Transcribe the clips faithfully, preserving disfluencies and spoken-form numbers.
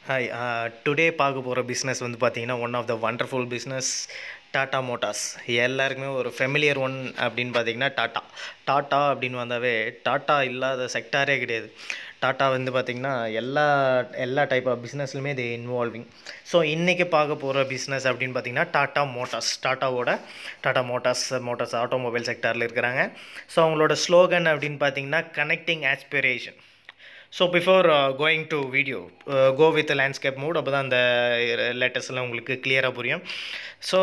Hi, uh, today பார்க்க போகிற business வந்து பார்த்தீங்கன்னா one of the wonderful business Tata Motors. எல்லாருக்குமே ஒரு ஃபெமிலியர் ஒன் அப்படின்னு பார்த்தீங்கன்னா டாட்டா டாட்டா அப்படின்னு வந்தாவே டாட்டா இல்லாத செக்டாரே கிடையாது. டாட்டா வந்து பார்த்திங்கன்னா எல்லா எல்லா டைப் ஆஃப் பிஸ்னஸ்லுமே இது இன்வால்விங். ஸோ இன்றைக்கி பார்க்க போகிற பிஸ்னஸ் அப்படின்னு பார்த்தீங்கன்னா டாட்டா மோட்டார்ஸ். டாட்டாவோட டாட்டா மோட்டார்ஸ் மோட்டார்ஸ் ஆட்டோமொபைல் செக்டாரில் இருக்கிறாங்க. ஸோ அவங்களோட ஸ்லோகன் அப்படின்னு பார்த்தீங்கன்னா connecting aspiration. So before going to video go with landscape mode, அப்போ தான் அந்த லேட்டஸ்ட்லாம் உங்களுக்கு கிளியராக புரியும். So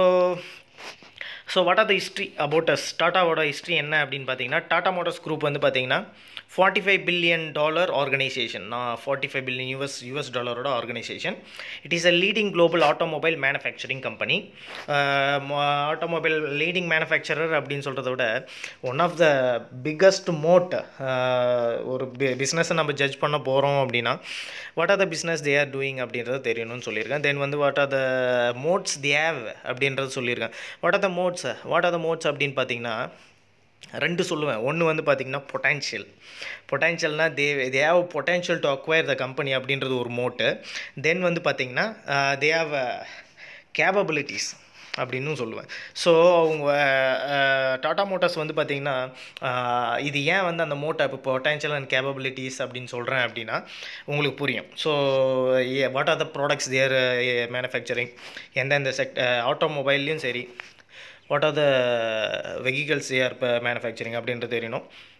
so what are the history about us? டாட்டாவோட ஹிஸ்ட்ரி என்ன அப்படின்னு பார்த்தீங்கன்னா, டாட்டா மோட்டார்ஸ் குரூப் வந்து பார்த்தீங்கன்னா forty five billion dollar organisation. நான் forty five billion US US டாலரோட organisation. It is a leading global automobile manufacturing company. Automobile leading manufacturer அப்படின்னு சொல்கிறத விட one of the biggest moat. ஒரு பிஸ்னஸை நம்ம ஜட்ஜ் பண்ண போகிறோம் அப்படின்னா what are the business they are doing அப்படின்றது தெரியணும்னு சொல்லியிருக்கேன். தென் வந்து what are the moats they have அப்படின்றது சொல்லியிருக்கேன். What are the moats what are the moats அப்படின்னு பார்த்தீங்கன்னா ரெண்டு சொல்லுவேன். ஒன்று வந்து பார்த்திங்கன்னா பொட்டன்ஷியல். பொட்டன்ஷியல்னால் they they have potential to acquire the company அப்படின்றது ஒரு மோட்டு. தென் வந்து பார்த்திங்கன்னா தே ஹேவ் கேப்பபிலிட்டிஸ் அப்படின்னு சொல்லுவேன். ஸோ அவங்க டாட்டா மோட்டார்ஸ் வந்து பார்த்திங்கன்னா இது ஏன் வந்து அந்த மோட்டை இப்போ பொட்டன்ஷியல் அண்ட் கேப்பபிலிட்டிஸ் அப்படின்னு சொல்கிறேன் அப்படின்னா உங்களுக்கு புரியும். So what are the products they're manufacturing, எந்தெந்த செக்ட் ஆட்டோமொபைல்லையும் சரி what are the vehicles they are manufacturing அப்படின்றது தெரியணும்.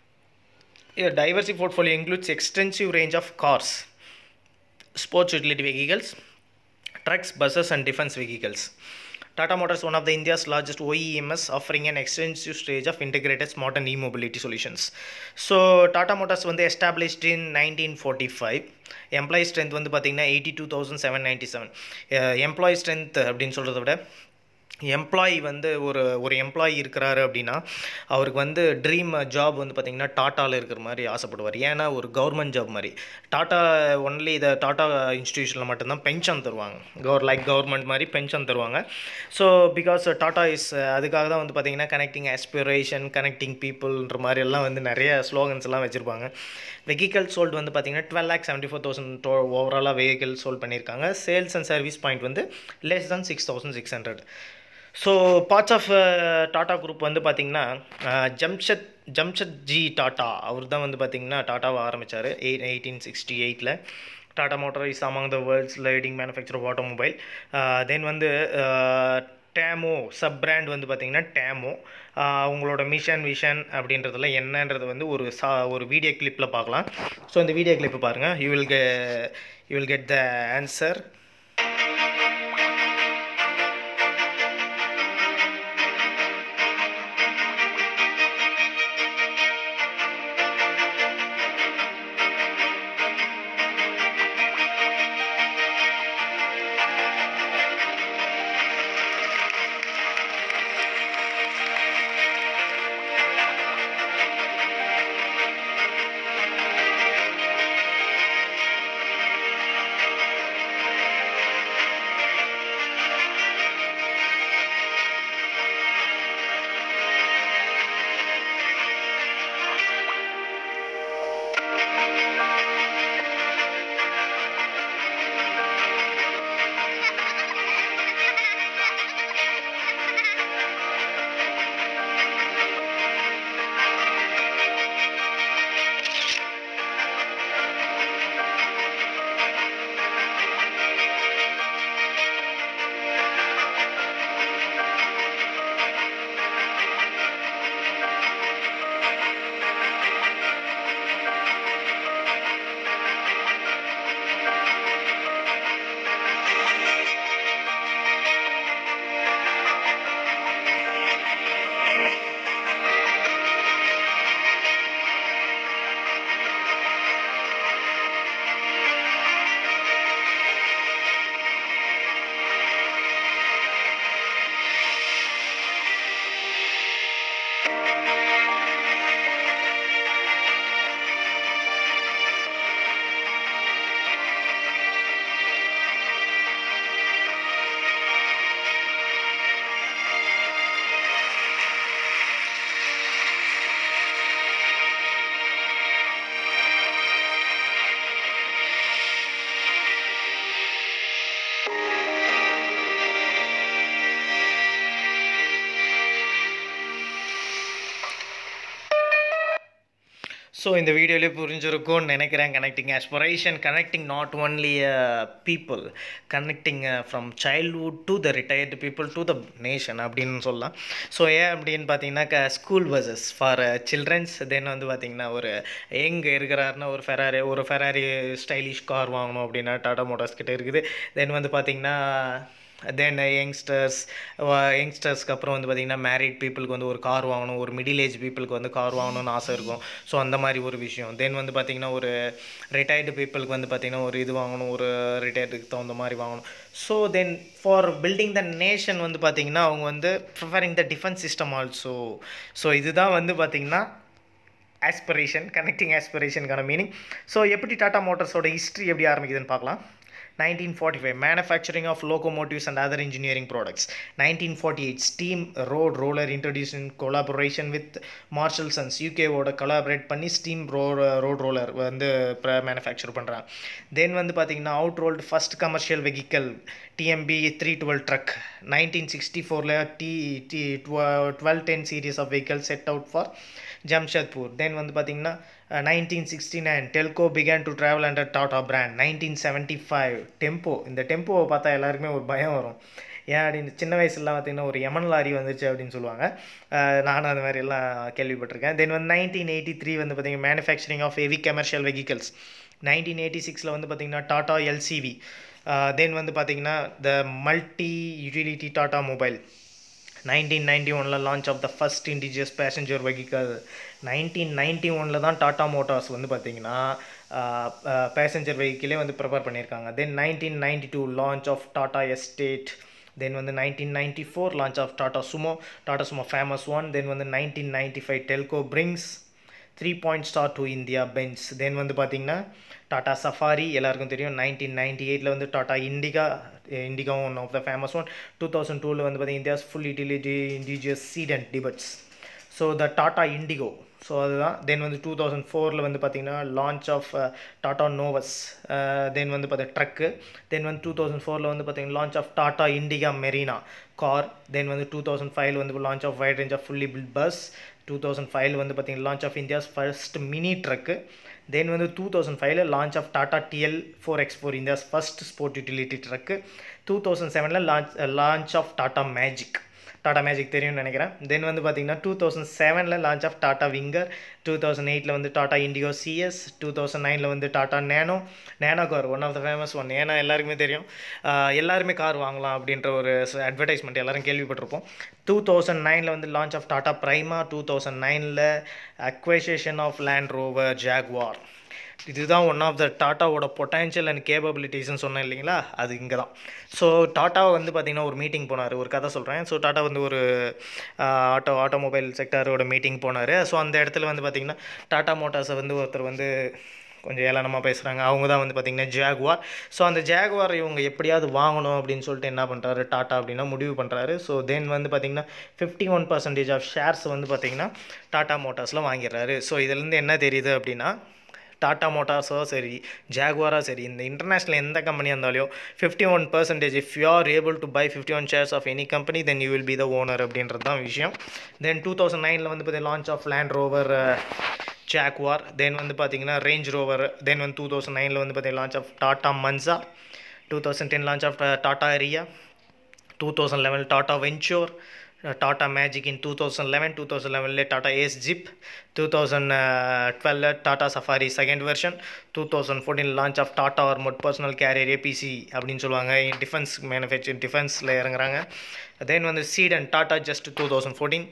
Diverse portfolio includes extensive range of cars, sports utility vehicles, trucks, buses and defence vehicles. Tata Motors one of the India's largest O E M S, offering an extensive range of integrated smart and e-mobility solutions. So Tata Motors வந்து established in nineteen forty-five. Employee strength வந்து பார்த்திங்கன்னா eighty two thousand seven ninety seven. Employee strength அப்படின்னு சொல்கிறத விட employee வந்து ஒரு ஒரு employee இருக்கிறாரு அப்படின்னா அவருக்கு வந்து ட்ரீம் ஜாப் வந்து பார்த்திங்கன்னா டாட்டாவில் இருக்கிற மாதிரி ஆசைப்படுவார். ஏன்னா ஒரு கவர்மெண்ட் ஜாப் மாதிரி. டாட்டா ஒன்லி இதை டாட்டா இன்ஸ்டியூஷனில் மட்டும்தான் பென்ஷன் தருவாங்க. கவர் லைக் கவர்மெண்ட் மாதிரி பென்ஷன் தருவாங்க. ஸோ பிகாஸ் டாட்டா இஸ் அதுக்காக தான் வந்து பார்த்திங்கன்னா கனெக்டிங் ஆஸ்பிரேஷன், கனெக்டிங் பீப்புள்ன்ற மாதிரி எல்லாம் வந்து நிறைய ஸ்லோகன்ஸ் எல்லாம் வச்சுருப்பாங்க. வெஹிக்கல் சோல்டு வந்து பார்த்திங்கன்னா twelve lakh seventy four thousand ஓவராலாக வெஹிக்கல் சோல்ட் பண்ணியிருக்காங்க. சேல்ஸ் அண்ட் சர்வீஸ் பாயிண்ட் வந்து less than six thousand six hundred. So parts of Tata group வந்து பார்த்திங்கன்னா ஜம்ஷத் ஜம்ஷத் ஜி டாட்டா அவர் தான் வந்து பார்த்திங்கன்னா டாட்டாவை ஆரம்பித்தார் எயிட் எயிட்டீன் சிக்ஸ்டி எயிட்டில். Tata motor is among the world's leading manufacture of automobile. Then வந்து டேமோ சப் பிராண்ட் வந்து பார்த்திங்கன்னா டேமோ. அவங்களோட மிஷன் விஷன் அப்படின்றதுல என்னன்றது வந்து ஒரு சா ஒரு வீடியோ கிளிப்பில் பார்க்கலாம். ஸோ இந்த வீடியோ கிளிப்பு பாருங்கள். யூ வில் கெ you will get the answer. So இந்த வீடியோலேயே புரிஞ்சிருக்கும்னு நினைக்கிறேன். Connecting aspiration, connecting not only people, connecting from childhood to the retired people to the nation அப்படின்னு சொல்லலாம். ஸோ ஏன் அப்படின்னு பார்த்தீங்கன்னா school buses for childrens. Then வந்து பார்த்திங்கன்னா ஒரு எங்கே இருக்கிறாருன்னா ஒரு ஃபெராரி ஒரு ஃபெராரி ஸ்டைலிஷ் கார் வாங்கணும் அப்படின்னா டாடா மோட்டார்ஸ் கிட்டே இருக்குது. தென் வந்து பார்த்திங்கன்னா தென் யங்ஸ்டர்ஸ் யங்ஸ்டர்ஸ்க்கு அப்புறம் வந்து பார்த்திங்கன்னா மேரிட் பீப்புளுக்கு வந்து ஒரு கார் வாங்கணும், ஒரு மிடில் ஏஜ் பீப்புளுக்கு வந்து கார் வாங்கணும்னு ஆசை இருக்கும். ஸோ அந்த மாதிரி ஒரு விஷயம். தென் வந்து பார்த்திங்கன்னா ஒரு ரிட்டையர்டு பீப்புளுக்கு வந்து பார்த்திங்கன்னா ஒரு இது வாங்கணும், ஒரு ரிட்டையர்டுக்கு தகுந்த மாதிரி வாங்கணும். So then for building the nation வந்து பார்த்திங்கன்னா அவங்க வந்து preferring the defence system also. So இதுதான் வந்து பார்த்திங்கன்னா ஆஸ்பிரேஷன், கனெக்டிங் ஆஸ்பிரேஷனுக்கான மீனிங். ஸோ எப்படி டாடா மோட்டார்ஸோட ஹிஸ்ட்ரி எப்படி ஆரம்பிக்குதுன்னு பார்க்கலாம். nineteen forty-five manufacturing of locomotives and other engineering products. nineteen forty-eight steam road roller introduced in collaboration with Marshall Sons. U K ஓட collaborate பண்ணி steam road road roller வந்து manufacture பண்ணுறாங்க. Then வந்து பார்த்தீங்கன்னா out rolled first commercial vehicle T M B three twelve truck. nineteen sixty-four T T twelve ten series of vehicles set out for Jamshedpur. Then வந்து பார்த்தீங்கன்னா nineteen sixty-nine Telco began to travel under Tata brand. nineteen seventy-five Tempo. இந்த டெம்போவை பார்த்தா எல்லாருக்குமே ஒரு பயம் வரும். ஏன் அப்படின்னு சின்ன வயசுலாம் பார்த்திங்கன்னா ஒரு யமன் லாரி வந்துச்சு அப்படின்னு சொல்லுவாங்க. நானும் அது மாதிரி எல்லாம் கேள்விப்பட்டிருக்கேன். தென் வந்து நைன்டீன் எயிட்டி த்ரீ வந்து பார்த்திங்கன்னா manufacturing of heavy commercial vehicles. Nineteen eighty சிக்ஸில் வந்து பார்த்திங்கன்னா டாடா எல்சிவி. தென் வந்து பார்த்திங்கன்னா the multi utility Tata mobile. Nineteen ninety ஒனில் launch of the first indigenous passenger vehicle. Nineteen ninety ஒனில் தான் டாடா மோட்டார்ஸ் வந்து பார்த்திங்கன்னா பேசஞ்சர் வெஹிக்கிளே வந்து ப்ரிப்பேர் பண்ணியிருக்காங்க. Then nineteen ninety two launch of Tata Estate. Then வந்து nineteen ninety four launch of Tata Sumo, Tata Sumo famous one. Then வந்து nineteen ninety five Telco brings three point star to India Benz. Then வந்து பார்த்திங்கன்னா Tata safari எல்லாருக்கும் தெரியும். Nineteen ninety எயிட்டில் வந்து Tata Indica, Indica one of the famous one. Two thousand டூவில் வந்து பார்த்திங்கன்னா India's full utility indigenous sedan debuts. So the Tata Indigo. So அதுதான். தென் வந்து டூ தௌசண்ட் ஃபோரில் வந்து பார்த்திங்கன்னா launch of Tata Novus. Then வந்து பார்த்தா ட்ரக்கு. தென் வந்து டூ தௌசண்ட் ஃபோரில் வந்து பார்த்திங்கன்னா launch of Tata Indica Marina car. Then வந்து டூ தௌசண்ட் ஃபைவ்ல வந்து launch of wide range of fully built bus. Two thousand ஃபைவ்ல வந்து பார்த்திங்கன்னா launch of India's first mini truck. Then வந்து டூ தௌசண்ட் ஃபைவ்ல launch of Tata TL four X four India's first sport utility truck. Two thousand செவனில் launch launch of Tata Magic. Tata Magic தெரியும்னு நினைக்கிறேன். Then வந்து பார்த்திங்கன்னா டூ தௌசண்ட் செவனில் launch of Tata Winger. Two thousand எயிட்டில் வந்து Tata Indigo CS. Two thousand நைனில் வந்து Tata Nano. Nano car one of the famous one. ஏன்னா எல்லாருக்குமே தெரியும், எல்லாருமே கார் வாங்கலாம் அப்படின்ற ஒரு அட்வர்டைஸ்மெண்ட் எல்லோரும் கேள்விப்பட்டிருப்போம். டூ தௌசண்ட் நைனில் வந்து launch of Tata Prima. Two thousand நைனில் acquisition of Land Rover Jaguar. இதுதான் ஒன் ஆஃப் த டாட்டாவோட பொட்டன்ஷியல் அண்ட் கேப்பபிலிட்டிஸ்ன்னு சொன்னேன் இல்லைங்களா, அது இங்கே தான். ஸோ டாட்டா வந்து பார்த்திங்கன்னா ஒரு மீட்டிங் போனார். ஒரு கதை சொல்கிறேன். ஸோ டாட்டா வந்து ஒரு ஆட்டோ ஆட்டோமொபைல் செக்டாரோட மீட்டிங் போனார். ஸோ அந்த இடத்துல வந்து பார்த்திங்கன்னா டாட்டா மோட்டார்ஸை வந்து ஒருத்தர் வந்து கொஞ்சம் ஏளனமாக பேசுகிறாங்க. அவங்க தான் வந்து பார்த்திங்கன்னா ஜாகுவார். ஸோ அந்த ஜாகுவார் இவங்க எப்படியாவது வாங்கணும் அப்படின்னு சொல்லிட்டு என்ன பண்ணுறாரு டாட்டா அப்படின்னா முடிவு பண்ணுறாரு. ஸோ தென் வந்து பார்த்திங்கன்னா fifty one percentage of shares வந்து பார்த்திங்கன்னா டாட்டா மோட்டார்ஸில் வாங்கிடுறாரு. ஸோ இதுலேருந்து என்ன தெரியுது அப்படின்னா டாட்டா மோட்டார்ஸோ சரி ஜாகுவாரோ சரி இந்த இன்டர்நேஷ்னல் எந்த கம்பெனியாக இருந்தாலும் fifty one percentage if you are able to buy fifty one shares of any company then you will be the owner அப்படின்றது தான் விஷயம். தென் டூ தௌசண்ட் நைனில் வந்து பார்த்தீங்கன்னா launch of Land Rover Jaguar. Then வந்து பார்த்தீங்கன்னா ரேஞ்ச் ரோவர். தென் வந்து two thousand நைனில் வந்து பார்த்தீங்கன்னா launch of Tata Manza. Two thousand ten launch of Tata Aria. Two thousand eleven Tata Venture. Tata Magic in two thousand eleven. Two thousand லெவனில் Tata Ace Zip. Two thousand டுவெல்ல Tata Safari second version. Two thousand fourteen launch of Tata armoured personal carrier ABC அப்படின்னு சொல்லுவாங்க. Defence manufacture டிஃபென்ஸில் இறங்குறாங்க. Then வந்து sedan Tata Zest two thousand fourteen.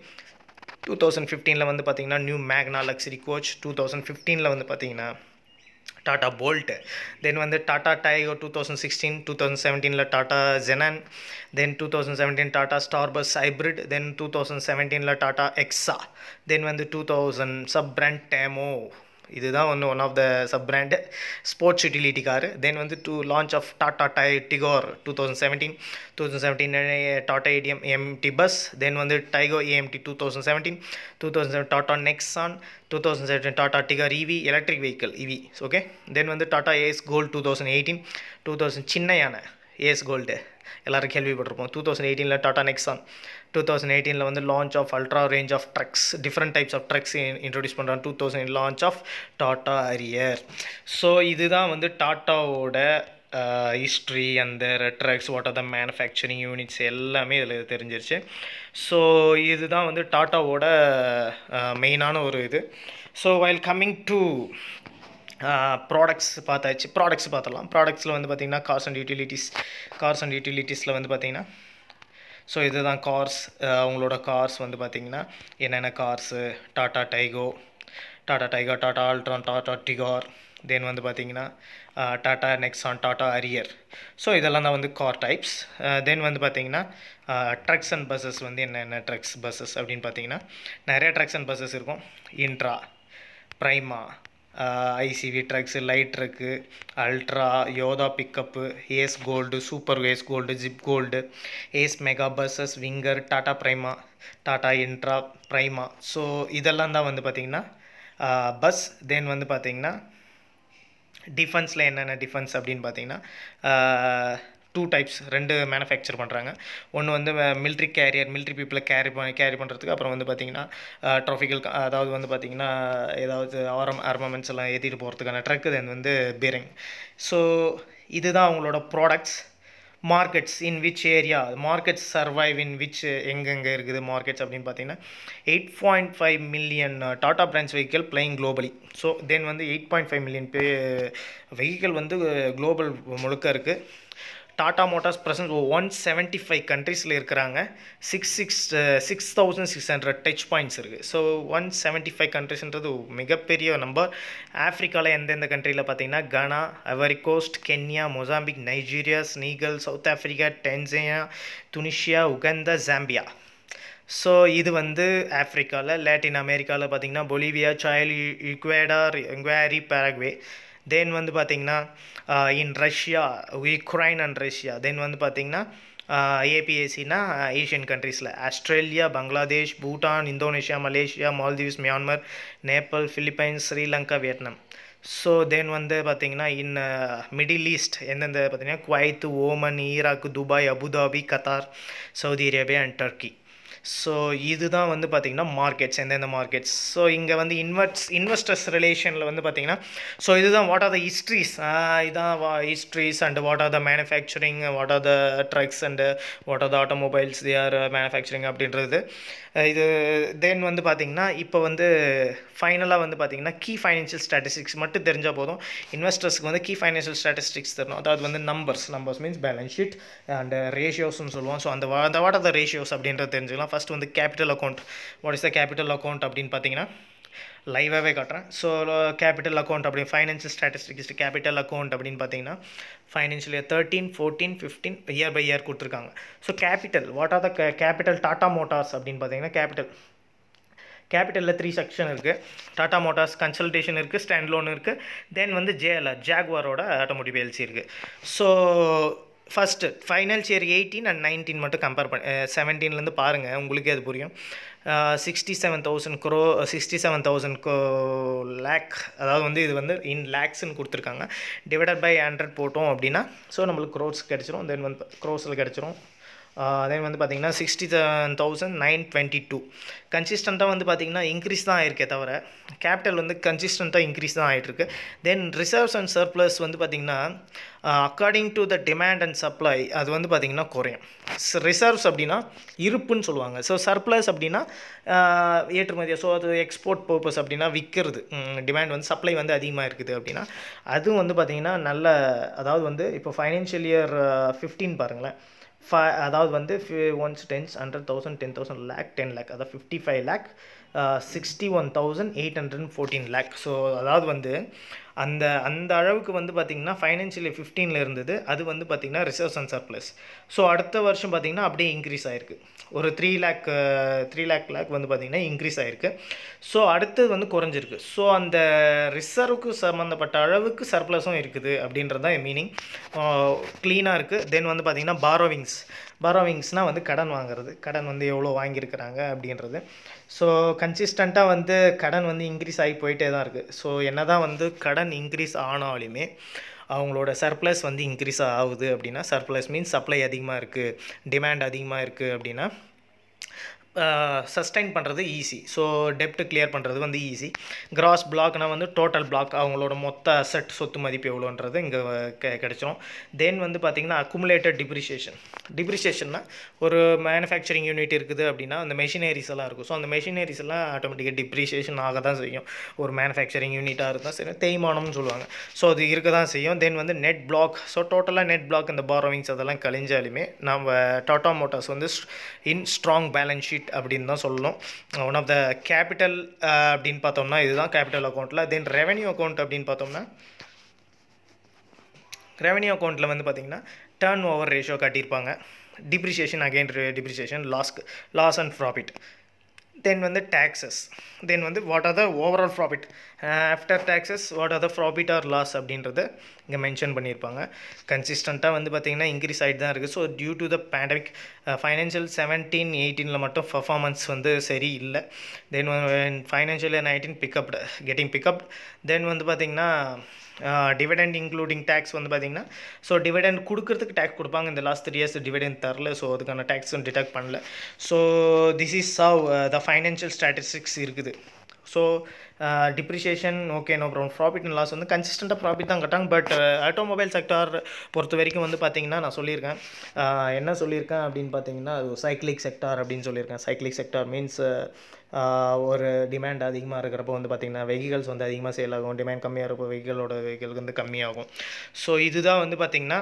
Two thousand ஃபிஃப்டீனில் வந்து பார்த்திங்கன்னா நியூ மேக்னா லக்ஸரி கோச். டூ தௌசண்ட் ஃபிஃப்டீனில் வந்து பார்த்திங்கன்னா டாட்டா போல்ட். தென் வந்து Tata Tiago two thousand sixteen. Two thousand செவன்டீனில் Tata Xenon. Then two thousand seventeen Tata Starbus hybrid. Then two thousand செவன்டீனில் டாட்டா எக்ஸா. தென் வந்து two thousand sub brand Tamo. இதுதான் வந்து one of the sub brand sports utility car. Then வந்து two launch of Tata டை Tigor two thousand seventeen. Two thousand seventeen Tata ATM AMT bus. தென் வந்து Tiago AMT two thousand seventeen. Two thousand seven Tata Nexon. Two thousand seventeen Tata Tigor EV electric vehicle EV okay. Then வந்து Tata Ace Gold two thousand eighteen. Two thousand சின்ன யானை ace gold எல்லோரும் கேள்விப்பட்டிருப்போம். Two thousand எயிட்டீனில் Tata Nexon, two thousand எயிட்டீனில் வந்து launch of ultra range of trucks, different types of trucks introduce பண்ணுறாங்க. Two thousand launch of Tata Harrier. So இதுதான் வந்து டாட்டாவோட ஹிஸ்ட்ரி, அந்த trucks, what are the manufacturing units எல்லாமே இதில் தெரிஞ்சிருச்சு. ஸோ இதுதான் வந்து டாட்டாவோட மெயினான ஒரு இது. So while coming to products பார்த்தாச்சு. ப்ராடக்ட்ஸ் பார்த்துடலாம். ப்ராடக்ட்ஸில் வந்து பார்த்திங்கன்னா cars and utilities. Cars and யூட்டிலிட்டிஸில் வந்து பார்த்திங்கன்னா ஸோ இதுதான் கார்ஸ். அவங்களோட கார்ஸ் வந்து பார்த்திங்கன்னா என்னென்ன cars, Tata Tiago, Tata Tiago, Tata Altroz, Tata Tigor, then வந்து பார்த்திங்கன்னா Tata Nexon, Tata Harrier. So இதெல்லாம் தான் வந்து கார் டைப்ஸ். தென் வந்து பார்த்திங்கன்னா ட்ரக்ஸ் அண்ட் பஸ்ஸஸ் வந்து என்னென்ன ட்ரக்ஸ் பஸ்ஸஸ் அப்படின்னு பார்த்திங்கன்னா நிறைய ட்ரக்ஸ் அண்ட் பஸ்ஸஸ் இருக்கும். Intra, Prima, ICV trucks, light truck, Ultra, Yodha pickup, Ace Gold, super Ace Gold, Zip Gold, Ace Mega buses, Winger, Tata Prima, Tata Intra, Prima. So இதெல்லாம் தான் வந்து பார்த்திங்கன்னா பஸ். தென் வந்து பார்த்திங்கன்னா டிஃபென்ஸில் என்னென்ன டிஃபென்ஸ் அப்படின்னு பார்த்திங்கன்னா டூ டைப்ஸ், ரெண்டு மேனுஃபேக்சர் பண்ணுறாங்க. ஒன்று வந்து மிலிட்ரி கேரியர், மிலிட்ரி பீப்புளை கேரி பண்ணி கேரி பண்ணுறதுக்கு. அப்புறம் வந்து பார்த்திங்கன்னா ட்ராஃபிக்கல், அதாவது வந்து பார்த்திங்கன்னா ஏதாவது ஆரம் ஆர்மமெண்ட்ஸ் எல்லாம் ஏற்றிட்டு போகிறதுக்கான ட்ரக்கு. தென் வந்து பீரிங். ஸோ இதுதான் அவங்களோட products. Markets, in which area markets survive, in which எங்கெங்கே இருக்குது மார்க்கெட்ஸ் அப்படின்னு பார்த்தீங்கன்னா eight point five million Tata branch vehicle playing globally. So then வந்து எயிட் பாயிண்ட் ஃபைவ் மில்லியன் பே வெஹிக்கிள் வந்து குளோபல் முழுக்க இருக்குது. Tata motors presence one seventy five கண்ட்ரீஸில் இருக்கிறாங்க. Six six six thousand six hundred touch points இருக்குது. ஸோ ஒன் செவன்ட்டி ஃபைவ் கண்ட்ரிஸ்ன்றது மிகப்பெரிய நம்பர். ஆஃப்ரிக்காவில் எந்தெந்த கண்ட்ரியில் பார்த்தீங்கன்னா Ghana, Ivory Coast, Kenya, Mozambique, Nigeria, Senegal, South Africa, Tanzania, Tunisia, Uganda, Zambia. So இது வந்து ஆஃப்ரிக்காவில். லாட்டின் அமெரிக்காவில் பார்த்திங்கன்னா பொலிவியா, சைலி, ஈக்வேடார், எங்வாரி, பேரக்வே. தென் வந்து பார்த்திங்கன்னா in Russia, Ukraine and Russia. Then வந்து பார்த்திங்கன்னா ஏபிஏசினா ஏஷியன் கண்ட்ரீஸில் Australia, Bangladesh, Bhutan, Indonesia, Malaysia, Maldives, Myanmar, Nepal, Philippines, Sri Lanka, Vietnam. So then வந்து பார்த்திங்கன்னா இன் மிடில் ஈஸ்ட் எந்தெந்த பார்த்திங்கன்னா Kuwait, Oman, Iraq, Dubai, Abu Dhabi, Qatar, Saudi Arabia and Turkey. So இதுதான் வந்து பார்த்திங்கன்னா மார்க்கெட்ஸ், எந்தெந்த மார்க்கெட்ஸ். ஸோ இங்கே வந்து இன்வெஸ்ட் இன்வெஸ்டர்ஸ் ரிலேஷனில் வந்து பார்த்திங்கன்னா ஸோ இதுதான் வாட் ஆர் த ஹிஸ்ட்ரிஸ், இதான் histories and what are the manufacturing, what are the trucks and what are the automobiles they are manufacturing அப்படின்றது இது. தென் வந்து பார்த்திங்கன்னா இப்போ வந்து ஃபைனலாக வந்து பார்த்திங்கன்னா கீ ஃபைனான்ஷியல் ஸ்டாட்டிஸ்டிக்ஸ் மட்டும் தெரிஞ்சால் போதும். இன்வெஸ்டர்ஸ்க்கு வந்து கீ ஃபைனான்ஷியல் ஸ்டாட்டிஸ்டிக்ஸ் தரணும். அதாவது வந்து numbers numbers means balance sheet and ரேஷியோஸ்ன்னு சொல்லுவோம். ஸோ அந்த அந்த வாட் ஆர் த ரேஷியோஸ் அப்படின்றது தெரிஞ்சுக்கலாம். ஃபஸ்ட் வந்து capital account. What is the capital account அப்படின்னு பார்த்தீங்கன்னா லைவாகவே காட்டுறேன். ஸோ கேபிட்டல் அக்கௌண்ட் அப்படி ஃபைனான்ஷியல் ஸ்டாட்டிஸ்டிக்ஸ் கேபிட்டல் அக்கௌண்ட் அப்படின்னு பார்த்தீங்கன்னா financial year thirteen fourteen fifteen year by year கொடுத்துருக்காங்க. So capital what are the capital Tata motors அப்படின்னு பார்த்தீங்கன்னா கேபிட்டல் கேபிட்டலில் த்ரீ செக்ஷன் இருக்குது. டாட்டா மோட்டார்ஸ் கன்சல்டேஷன் இருக்குது, ஸ்டாண்ட் லோன் இருக்குது, தென் வந்து ஜேஎல்ஆர் ஜாக்வாரோட ஆட்டோமோட்டிவ் எல்சி இருக்குது. So first finance year eighteen and nineteen மட்டும் கம்பேர் பண்ணி செவன்டீன்லேருந்து பாருங்கள், உங்களுக்கே அது புரியும். Sixty seven thousand crore sixty seven thousand கோ லேக் அதாவது வந்து இது வந்து இன் லேக்ஸ்ன்னு கொடுத்துருக்காங்க. டிவைடட் பை ஹண்ட்ரட் போட்டோம் அப்படின்னா ஸோ நம்மளுக்கு க்ரோஸ் கிடச்சிரும். தென் வந்து க்ரோஸில் கிடச்சிரும். தென் வந்து பார்த்திங்கன்னா sixty seven thousand nine twenty two கன்சிஸ்டண்ட்டாக வந்து பார்த்திங்கன்னா இன்க்ரீஸ் தான் ஆயிருக்கே தவிர கேபிட்டல் வந்து கன்சிஸ்டண்ட்டாக இன்க்ரீஸ் தான் ஆகிட்டுருக்கு. தென் ரிசர்வ்ஸ் அண்ட் சர்ப்ளஸ் வந்து பார்த்திங்கன்னா according to the demand and supply அது வந்து பார்த்திங்கன்னா குறையும். ரிசர்வ்ஸ் அப்படின்னா இருப்புன்னு சொல்லுவாங்க. ஸோ சர்ப்ளஸ் அப்படின்னா ஏற்றுமதி, ஸோ அது எக்ஸ்போர்ட் பர்பஸ் அப்படின்னா விற்கிறது. டிமாண்ட் வந்து சப்ளை வந்து அதிகமாக இருக்குது அப்படின்னா அதுவும் வந்து பார்த்திங்கன்னா நல்ல, அதாவது வந்து இப்போ ஃபைனான்ஷியல் இயர் ஃபிஃப்டீன் பாருங்களேன். ஃபை அதாவது வந்து ones tens hundred thousand ten thousand lakh ten lakh அதாவது fifty five lakh sixty one thousand eight hundred fourteen lakh. So அதாவது வந்து அந்த அந்த அளவுக்கு வந்து பார்த்திங்கன்னா ஃபைனான்ஷியல் ஃபிஃப்டீனில் இருந்தது. அது வந்து பார்த்திங்கன்னா ரிசர்வ்ஸ் அண்ட் சர்ப்ளஸ். ஸோ அடுத்த வருஷம் பார்த்திங்கன்னா அப்படியே இன்க்ரீஸ் ஆகிருக்கு. ஒரு த்ரீ லேக் த்ரீ லேக் லேக் வந்து பார்த்திங்கன்னா இன்க்ரீஸ் ஆகிருக்கு. ஸோ அடுத்தது வந்து குறைஞ்சிருக்கு. ஸோ அந்த ரிசர்வுக்கு சம்மந்தப்பட்ட அளவுக்கு சர்ப்ளஸும் இருக்குது அப்படின்றது தான் மீனிங். க்ளீனாக இருக்குது. தென் வந்து பார்த்திங்கன்னா பாரோவிங்ஸ் பாரோவிங்ஸ்னால் வந்து கடன் வாங்குறது, கடன் வந்து எவ்வளோ வாங்கியிருக்கிறாங்க அப்படின்றது. ஸோ கன்சிஸ்டண்ட்டாக வந்து கடன் வந்து இன்க்ரீஸ் ஆகி போயிட்டே தான் இருக்குது. ஸோ என்ன தான் வந்து கடன் இன்க்ரீஸ் ஆனாலுமே அவங்களோட சர்ப்ளஸ் வந்து இன்க்ரீஸ் ஆகுது அப்படின்னா, சர்ப்ளஸ் மீன்ஸ் சப்ளை அதிகமாக இருக்குது, டிமாண்ட் அதிகமாக இருக்குது அப்படின்னா சஸ்டைன் பண்ணுறது ஈஸி. ஸோ டெப்ட்டு கிளியர் பண்ணுறது வந்து ஈஸி. கிராஸ் பிளாக்னால் வந்து டோட்டல் பிளாக், அவங்களோட மொத்த அசட் சொத்து மதிப்பு எவ்வளோன்றது இங்கே கெ கிடைச்சிரும். தென் வந்து பார்த்திங்கன்னா அக்குமுலேட்டட் டிப்ரிஷியேஷன். டிப்ரிஷியேஷன்னா ஒரு மேனுஃபேக்சரிங் யூனிட் இருக்குது அப்படின்னா அந்த மெஷினரிஸ் எல்லாம் இருக்கும். ஸோ அந்த மெஷினரிஸ் எல்லாம் ஆட்டோமேட்டிக்காக டிப்ரிஷியேஷன் ஆக தான் செய்யும். ஒரு மேனுஃபேக்சரிங் யூனிட்டாக இருந்தால் சரி, தேய்மானம்னு சொல்லுவாங்க. ஸோ அது இருக்க தான் செய்யும். தென் வந்து நெட் பிளாக். ஸோ டோட்டலாக நெட் பிளாக் இந்த பாரோவிங்ஸ் அதெல்லாம் கழிஞ்சாலுமே நம்ம டாடா மோட்டார்ஸ் வந்து இன் ஸ்ட்ராங் பேலன்ஸ் ஷீட் அப்படின்னு தான் சொல்லணும். ஒன் ஆஃப் த கேபிட்டல் அப்படின்னு பார்த்தோம்னா இதுதான் கேபிட்டல் அக்கௌண்ட்டில். தென் ரெவென்யூ அக்கௌண்ட் அப்படின்னு பார்த்தோம்னா ரெவென்யூ அக்கௌண்ட்டில் வந்து பார்த்திங்கன்னா டர்ன் ஓவர் ரேஷியோ காட்டியிருப்பாங்க. டிப்ரிஷியேஷன் அகெயின் டிப்ரிஷியேஷன், லாஸ்க்கு லாஸ் அண்ட் ப்ராஃபிட். தென் வந்து டேக்ஸஸ். தென் வந்து what are the overall profit after taxes, what are the profit or loss அப்படின்றத இங்கே மென்ஷன் பண்ணியிருப்பாங்க. கன்சிஸ்டண்ட்டாக வந்து பார்த்திங்கன்னா இன்க்ரீஸ் ஆகிட்டு தான் இருக்குது. So due to the pandemic financial seventeen எயிட்டீனில் மட்டும் பர்ஃபார்மன்ஸ் வந்து சரி இல்லை. தென் ஃபைனான்ஷியல் நைன்டீன் பிக்கப்டு கெட்டிங் பிக்கப். தென் வந்து பார்த்திங்கன்னா டிவிடெண்ட் இன்க்ளூடிங் டேக்ஸ் வந்து பார்த்திங்கன்னா, ஸோ டிவிடெண்ட் கொடுக்கறதுக்கு டேக்ஸ் கொடுப்பாங்க. இந்த லாஸ்ட் த்ரீ இயர்ஸ் டிவிடெண்ட் தரல, ஸோ அதுக்கான டேக்ஸும் டிடெக்ட் பண்ணல. So this is how the financial statistics இருக்குது. So depreciation okay, no problem. Profit and loss வந்து கன்சிஸ்டண்ட்டாக ப்ராஃபிட் தான் கட்டாங்க. பட் ஆட்டோமொபைல் செக்டார் பொறுத்த வரைக்கும் வந்து பார்த்திங்கன்னா நான் சொல்லியிருக்கேன், என்ன சொல்லியிருக்கேன் அப்படின்னு பார்த்தீங்கன்னா அது சைக்கிளிக் செக்டார் அப்படின்னு சொல்லியிருக்கேன். சைக்கிளிக் செக்டார் மீன்ஸ் ஒரு டிமாண்ட் அதிகமாக இருக்கிறப்போ வந்து பார்த்திங்கன்னா வெஹிக்கல்ஸ் வந்து அதிகமாக சேல் ஆகும், டிமாண்ட் கம்மியாக இருப்போ வெஹிக்கலோட வெஹிக்கலுக்கு வந்து கம்மியாகும். ஸோ இதுதான் வந்து பார்த்திங்கன்னா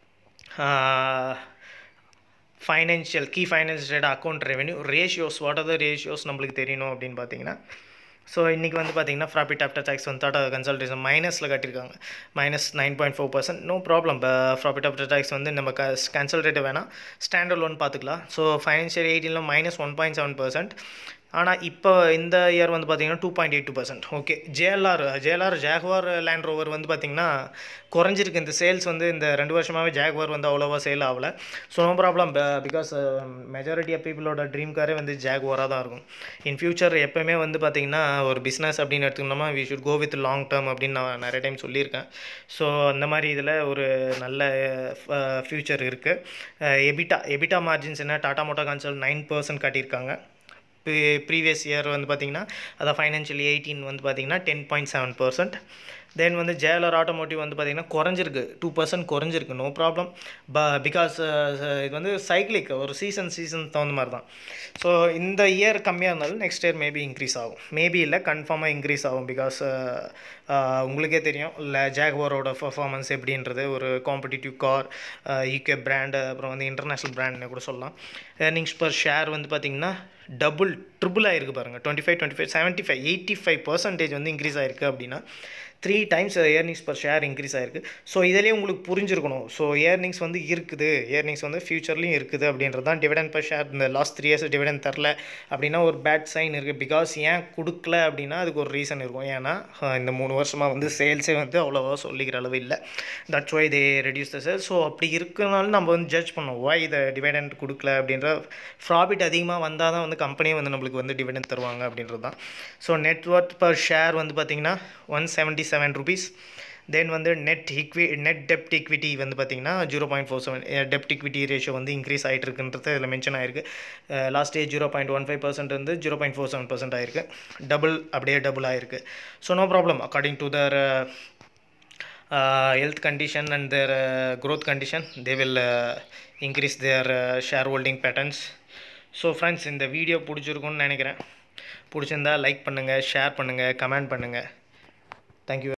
financial key financial data account revenue ratios. What are the ratios நம்மளுக்கு தெரியணும் அப்படின்னு பார்த்தீங்கன்னா, ஸோ இன்றைக்கி வந்து பார்த்திங்கன்னா ப்ராஃபிட் ஆஃப்டர் டேக்ஸ் வந்து டாடா கன்சல்டேஷன் மைனஸில் காட்டியிருக்காங்க, minus nine point four percent. No problem. Profit after tax வந்து நம்ம க கன்சல்டேட் வேணால் ஸ்டாண்டர்ட் லோன் பார்த்துக்கலாம். ஸோ ஃபைனான்ஷியல் எயிட்டீனில் minus one point seven percent. ஆனால் இப்போ இந்த இயர் வந்து பார்த்திங்கன்னா two point eight two percent. Okay. JLR JLR Jaguar Land Rover வந்து பார்த்திங்கன்னா குறைஞ்சிருக்கு. இந்த சேல்ஸ் வந்து இந்த ரெண்டு வருஷமாகவே ஜாகுவார் வந்து அவ்வளோவா சேல் ஆகலை. So no problem, because majority of பீப்புளோட ட்ரீம் காரே வந்து ஜாகுவாராக தான் இருக்கும். இன் ஃபியூச்சர் எப்போயுமே வந்து பார்த்திங்கன்னா ஒரு பிஸ்னஸ் அப்படின்னு எடுத்துக்கிட்டோம்னா we should go with long term அப்படின்னு நான் நிறைய டைம் சொல்லியிருக்கேன். ஸோ அந்த மாதிரி இதில் ஒரு நல்ல ஃப்யூச்சர் இருக்குது. எபிட்டா எபிட்டா மார்ஜின்ஸ் என்ன, Tata motor consult nine percent காட்டியிருக்காங்க. ப்ரீவியஸ் இயர் வந்து பார்த்திங்கன்னா அதான் ஃபைனான்ஷியல் எயிட்டீன் வந்து பார்த்திங்கன்னா ten point seven percent. Then வந்து ஜேஎல்ஆர் ஆட்டோமோட்டிவ் வந்து பார்த்திங்கன்னா குறைஞ்சிருக்கு, டூ பர்சன்ட் குறைஞ்சிருக்கு. No problem. ப பிகாஸ் இது வந்து சைக்கிளிக், ஒரு சீசன் சீசன் தகுந்த மாதிரி தான். ஸோ இந்த இயர் கம்மியாக இருந்தாலும் நெக்ஸ்ட் இயர் மேபி இன்க்ரீஸ் ஆகும், மேபி இல்லை கன்ஃபார்மாக இன்க்ரீஸ் ஆகும். பிகாஸ் உங்களுக்கே தெரியும் இல்லை ஜாகுவாரோட பர்ஃபார்மன்ஸ் எப்படின்றது. ஒரு காம்படிட்டிவ் கார், யூகே பிராண்டு, அப்புறம் வந்து இன்டர்நேஷ்னல் பிராண்ட்னு கூட சொல்லலாம். ஏர்னிங்ஸ் பர் ஷேர் வந்து பார்த்திங்கன்னா டபுள் ட்ரிபிள் ஆகிருக்கு பாருங்கள். Twenty five twenty five seventy five eighty five percentage வந்து இன்க்ரீஸ் ஆகிருக்கு அப்படின்னா three times earnings per share increase ஆகிருக்கு. ஸோ இதிலே உங்களுக்கு புரிஞ்சிருக்கணும். ஸோ ஏர்னிங்ஸ் வந்து இருக்குது, ஏர்னிங்ஸ் வந்து ஃபியூச்சர்லேயும் இருக்குது அப்படின்றது தான். டிவிடெண்ட் பர் ஷேர் இந்த லாஸ்ட் த்ரீ இயர்ஸ் டிவிடெண்ட் தரல அப்படின்னா ஒரு பேட் சைன் இருக்குது. பிகாஸ் ஏன் கொடுக்கல அப்படின்னா அதுக்கு ஒரு ரீசன் இருக்கும். ஏன்னா இந்த மூணு வருஷமாக வந்து சேல்ஸே வந்து அவ்வளோவா சொல்லிக்கிற அளவு இல்லை. That's why they reduce the sales. So அப்படி இருக்கனாலும் நம்ம வந்து ஜட்ஜ் பண்ணோம் ஒய் இதை டிவிடெண்ட் கொடுக்கல அப்படின்ற. ப்ராஃபிட் அதிகமாக வந்தால் தான் வந்து கம்பெனியே வந்து நம்மளுக்கு வந்து டிவிடெண்ட் தருவாங்க அப்படின்றது தான். ஸோ நெட்ஒர்த் பர் ஷேர் வந்து பார்த்திங்கன்னா one seventy seven rupees. Then வந்து நெட் இக்வி நெட் டெப்ட் இக்விட்டி வந்து பார்த்திங்கன்னா ஜீரோ பாயிண்ட் ஃபோர் செவன் டெப்ட் இக்விட்டி ரேஷியோ வந்து இன்க்ரீஸ் ஆகிட்டு இருக்குன்றது இதில் மென்ஷன் ஆகிருக்கு. Last year zero point one five percent வந்து zero point four seven percent ஆயிருக்கு. டபுள் அப்படியே டபுள் ஆகிருக்கு. So no problem. According to their health condition and their uh, growth condition, they will uh, increase their uh, shareholding patterns. So friends, இந்த video பிடிச்சிருக்குன்னு நினைக்கிறேன். பிடிச்சிருந்தா like பண்ணுங்கள், share பண்ணுங்கள், comment பண்ணுங்கள். தேங்க்யூ.